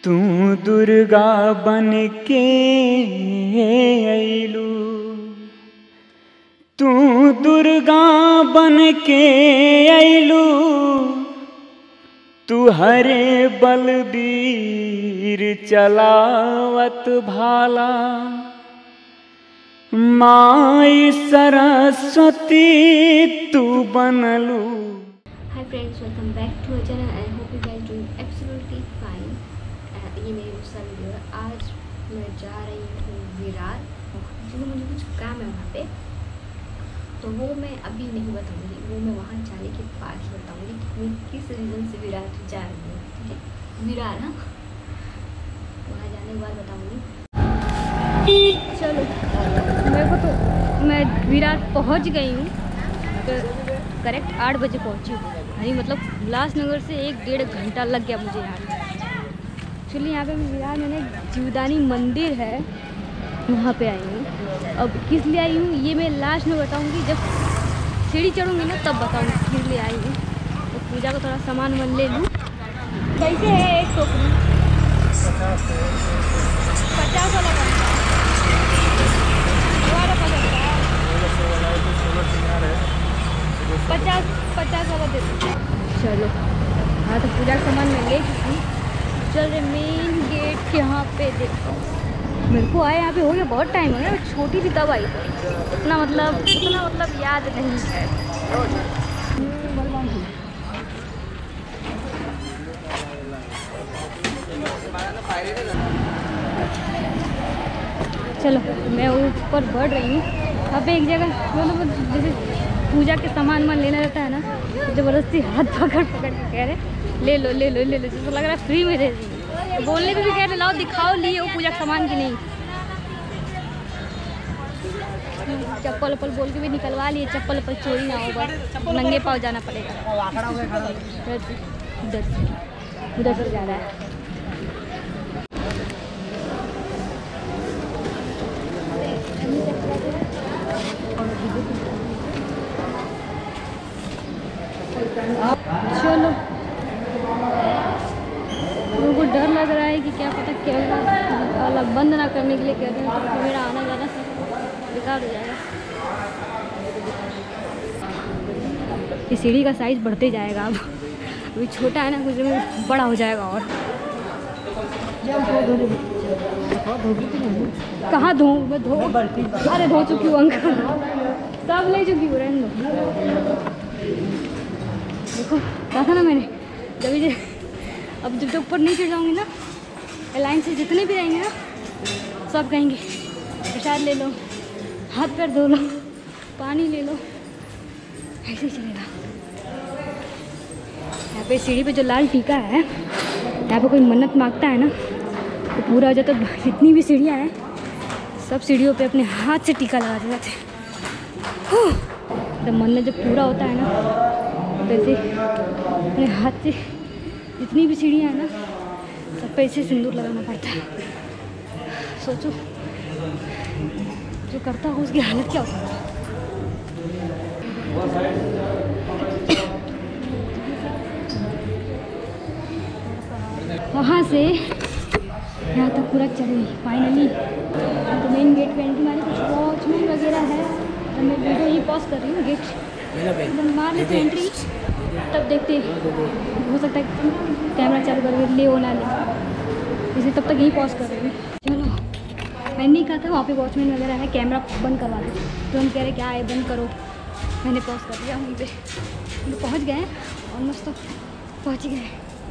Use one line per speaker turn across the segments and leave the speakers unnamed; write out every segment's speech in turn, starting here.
तू दुर्गा बन के अइलू, तू दुर्गा बन के अइलू, तू हरे बलबीर चलावत भाला, माई सरस्वती तू बनलू।
Hi friends, welcome back to our channel. I hope you guys doing absolutely fine. ये मेरी दूसरा वीडियो है। आज मैं जा रही हूँ विरार, क्योंकि मुझे कुछ काम है वहाँ पे, तो वो मैं अभी नहीं बताऊँगी, वो मैं वहाँ जाने के बाद ही बताऊँगी कि मैं किस रीज़न से विरार जा रही हूँ। ठीक है, विरार, हाँ, वहाँ जाने के बाद बताऊँगी। चलो, मेरे को तो मैं विरार पहुँच गई हूँ, तो करेक्ट 8 बजे पहुँची हूँ। नहीं मतलब उल्लासनगर से 1-1.5 घंटा लग गया मुझे यहाँ। एक्चुअली यहाँ पे विरार में ना जीवदानी मंदिर है, वहाँ पे आई हूँ। अब किस लिए आई हूँ ये मैं लास्ट में बताऊँगी, जब सीढ़ी चढ़ूँगी ना तब बताऊँगी किस लिए आई हूँ। तो पूजा का थोड़ा सामान वामान ले लूँ। कैसे है एक टोकरी? 50 वाला का 50 वाला दे दो। चलो, हाँ, तो पूजा का सामान मैं ले चुकी। चल रहे मेन गेट के यहाँ पे देखो। मेरे को आए यहाँ पे हो गया बहुत टाइम हो गया। मैं छोटी थी तब आई थी, उतना मतलब याद नहीं है। चलो, मैं ऊपर बढ़ रही हूँ। यहाँ पे एक जगह मतलब जैसे पूजा के सामान लेना रहता है ना, ज़बरदस्ती हाथ पकड़ के कह रहे ले लो ले लो ले लो, जैसे लग रहा है फ्री में दे दी। बोलने पे भी कह रहे लाओ दिखाओ, लिए वो पूजा के सामान की नहीं। चप्पल वप्पल बोल के भी निकलवा लिए, चप्पल वप्पल चोरी ना हो, बस नंगे पाँव जाना पड़ेगा। उधर से जा रहा है। चलो, लोगों को डर लग रहा है कि क्या पता कैमरा अलग बंद ना करने के लिए कह रहे हैं, तो मेरा आना जाना बेकार हो जाएगा। ये सीढ़ी का साइज बढ़ते जाएगा, अब अभी छोटा है ना, कुछ में बड़ा हो जाएगा। और कहाँ धो मैं अरे धो चुकी हूँ अंकल, सब ले चुकी हूँ। रहने दो। देखो कहा था ना मैंने, अब जब तक ऊपर नहीं चढ़ जाऊँगी ना, लाइन से जितने भी रहेंगे ना सब कहेंगे प्रसाद ले लो, हाथ पैर धो लो, पानी ले लो, ऐसे ही चलेगा। यहाँ पे सीढ़ी पे जो लाल टीका है, यहाँ पे कोई मन्नत मांगता है ना तो पूरा हो जाता। तो जितनी भी सीढ़ियाँ हैं सब सीढ़ियों पे अपने हाथ से टीका लगा देते हैं। जब मन्नत जब पूरा होता है ना, वैसे अपने हाथ से जितनी भी सीढ़ियाँ हैं ना सब पे ऐसे सिंदूर लगाना पड़ता है। सोचो जो करता हो उसकी हालत क्या होती है। वहाँ से यहाँ तक पूरा चढ़ी फाइनली। तो मेन गेट पे एंट्री मारी, कुछ वॉचमैन वगैरह है, तो मैं वीडियो ही पॉज कर रही हूँ। गेट मार लेते एंट्री, तब देखते हो सकता है कैमरा चालू करके ले हो ना ले, इसलिए तब तक यही पॉज कर रही हूँ। चलो, मैंने नहीं कहा था वहाँ पे वॉचमैन वगैरह है, कैमरा बंद करवा दो, तो हम कह रहे क्या है बंद करो। मैंने पॉज कर दिया। वहीं पे तो पहुँच गए, ऑलमोस्ट तो पहुँच ही गए।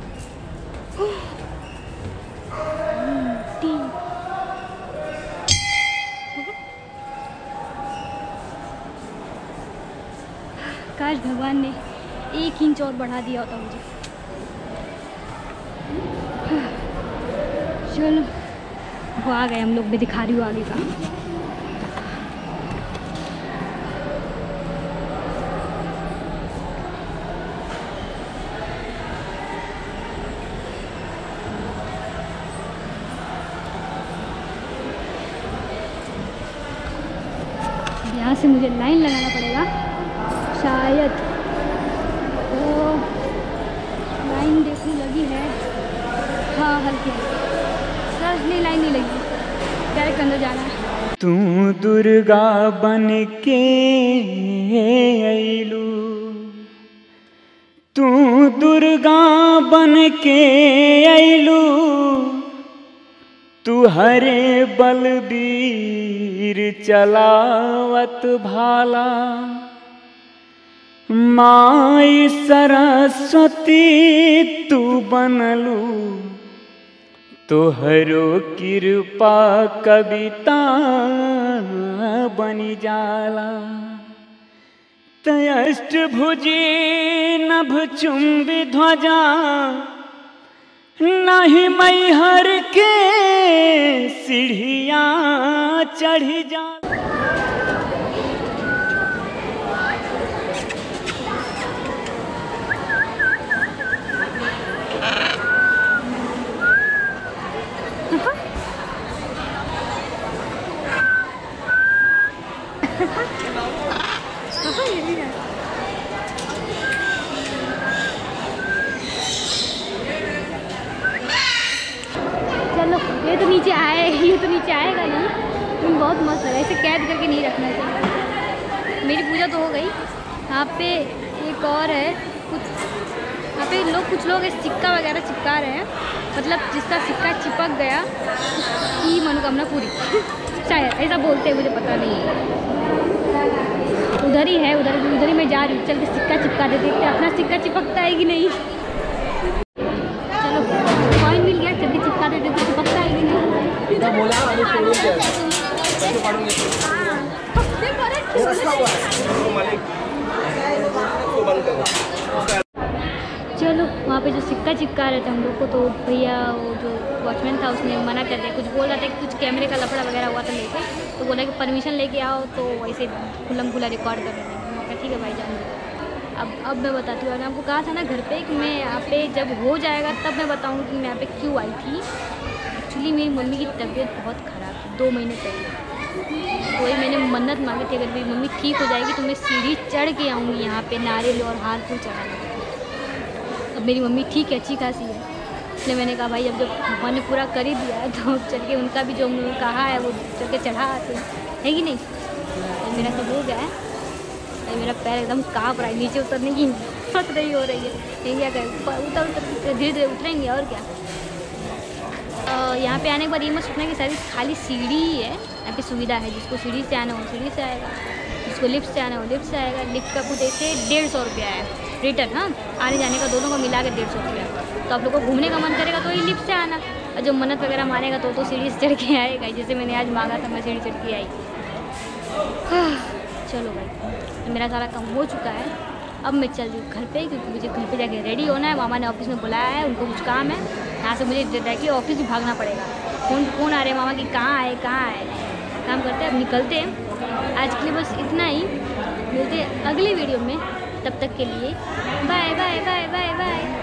काश भगवान ने 1 इंच और बढ़ा दिया होता मुझे। चलो, वो आ गए हम लोग, मैं दिखा रही हूँ आगे का। यहाँ से मुझे लाइन लगाना पड़ेगा शायद, तो लाइन देखने लगी है। हाँ हल्की सर, इसलिए लाइन नहीं लगी, डायरेक्ट अंदर जाना है।
तू दुर्गा बन के अइलू, तू दुर्गा बन के अइलू, तू हरे बलबीर चलावत भाला। माई सरस्वती तू बनलू, तोहरो कृपा कविता बनी जाला। तयष्टभुजी नभ चुंबी ध्वजा, नहीं मैहर के सीढ़ियाँ चढ़ी जा।
चलो ये तो नीचे आए, ये तो नीचे आएगा नहीं, लेकिन बहुत मस्त है। ऐसे कैद करके नहीं रखना चाहिए। मेरी पूजा तो हो गई। यहाँ पे एक और है कुछ, यहाँ पे कुछ लोग सिक्का वगैरह चिपका रहे हैं, मतलब जिसका सिक्का चिपक गया उसकी मनोकामना पूरी शायद ऐसा बोलते हैं, मुझे पता नहीं है। उधर ही है, उधर ही मैं जा रही हूँ, चल के सिक्का चिपका देते हैं, अपना सिक्का चिपकता है कि नहीं। चलो कॉइन मिल गया, चल के चिपका देते हैं, चिपकता है कि नहीं। चलो वहाँ पे जो सिक्का चिपका रहे थे हम लोग को, तो भैया वो जो वॉचमैन था उसने मना कर दिया, कुछ बोल रहा था कि कुछ कैमरे का लफड़ा वगैरह हुआ था लेके, तो बोला कि परमिशन लेके आओ, तो वैसे खुल्लम खुला रिकॉर्ड कर रहे थे। मैं कहा ठीक है भाई जान। अब मैं बताती हूँ, मैंने आपको कहा था ना घर पे कि मैं यहाँ पे जब हो जाएगा तब मैं बताऊँगी कि मैं यहाँ पे क्यों आई थी। एक्चुअली मेरी मम्मी की तबीयत बहुत ख़राब थी 2 महीने पहले, वही मैंने मन्नत मांगी थी, अगर मेरी मम्मी ठीक हो जाएगी तो मैं सीढ़ी चढ़ के आऊँगी यहाँ पे, नारियल और हार फूल चढ़ाने। अब मेरी मम्मी ठीक है, अच्छी खासी है, इसलिए मैंने कहा भाई अब जब भगवान ने पूरा कर ही दिया है तो चल के उनका भी जो उन्होंने कहा है वो चल के चढ़ा आते हैं कि नहीं। तो मेरा सब हो गया है, मेरा पैर एकदम काँप रहा है, नीचे उतरने की हिम्मत नहीं हो रही है। नहीं क्या करें, उतर धीरे धीरे उतरेंगे और क्या। यहाँ पे आने के बाद ये मत सोचना कि सारी खाली सीढ़ी ही है, यहाँ पे सुविधा है, जिसको सीढ़ी से आना हो सीढ़ी से आएगा, जिसको लिफ्ट से आना हो लिफ्ट से आएगा। लिफ्ट का कुछ ऐसे 150 रुपया है रिटर्न, हाँ आने जाने का दोनों को मिला के 150 रुपया। तो आप लोग को घूमने का मन करेगा तो ही लिफ्ट से आना, और जो मन्नत वगैरह मानेगा तो सीढ़ी से चढ़ के आएगा, जैसे मैंने आज मांगा था मैं सीढ़ी चढ़ के आई। चलो भाई मेरा सारा काम हो चुका है, अब मैं चल रही हूँ घर पे, क्योंकि मुझे घर पे जाके रेडी होना है। मामा ने ऑफिस में बुलाया है, उनको कुछ काम है, यहाँ से मुझे डायरेक्टली ऑफिस भी भागना पड़ेगा। फ़ोन आ रहे हैं मामा की, कहाँ आए कहाँ आए। काम करते हैं, अब निकलते हैं। आज के लिए बस इतना ही, मिलते हैं अगले वीडियो में, तब तक के लिए bye bye bye bye bye.